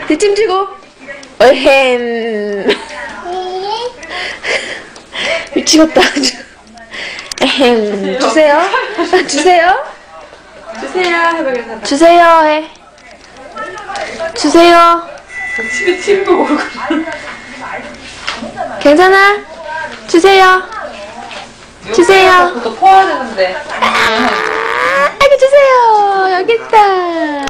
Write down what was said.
뒷짐지고 어햄. 미치겠다 아주. 에헴. 주세요. 주세요. 주세요 해보겠습니다. 주세요 해. 주세요. 집에 침도 모르고. 괜찮아? 주세요. 주세요. 그거 퍼야 되는데. 아이고 주세요. 여기 있다.